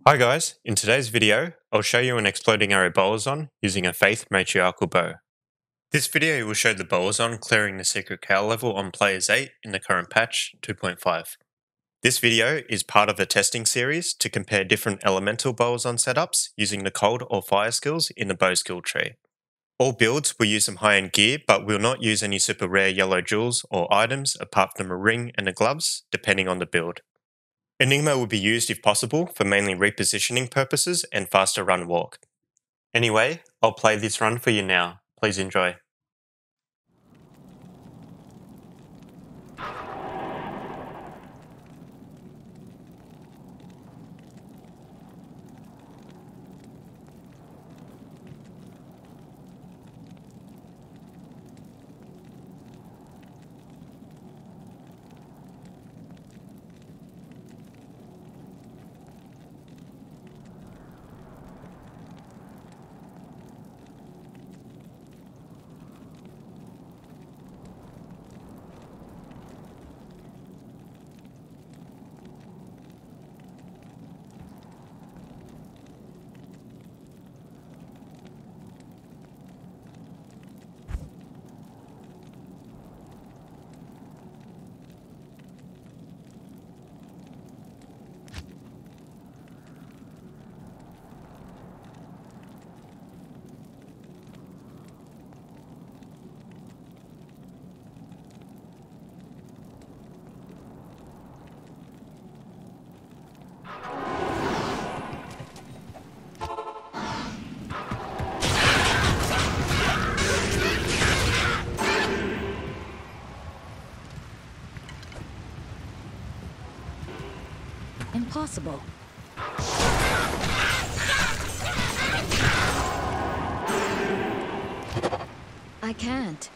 Hi guys, in today's video, I'll show you an exploding arrow Bowazon using a Faith Matriarchal bow. This video will show the Bowazon clearing the secret cow level on Players 8 in the current patch 2.5. This video is part of a testing series to compare different elemental Bowazon setups using the cold or fire skills in the bow skill tree. All builds will use some high-end gear, but will not use any super rare yellow jewels or items apart from a ring and the gloves, depending on the build. Enigma will be used if possible for mainly repositioning purposes and faster run walk. Anyway, I'll play this run for you now. Please enjoy. Impossible. I can't.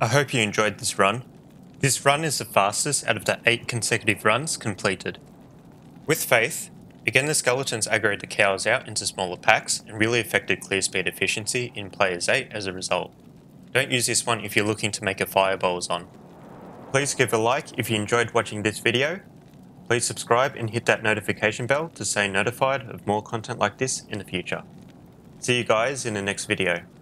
I hope you enjoyed this run. This run is the fastest out of the 8 consecutive runs completed. With Faith, again the skeletons aggroed the cows out into smaller packs and really affected clear speed efficiency in Players 8 as a result. Don't use this one if you're looking to make a fire Bowazon. Please give a like if you enjoyed watching this video. Please subscribe and hit that notification bell to stay notified of more content like this in the future. See you guys in the next video.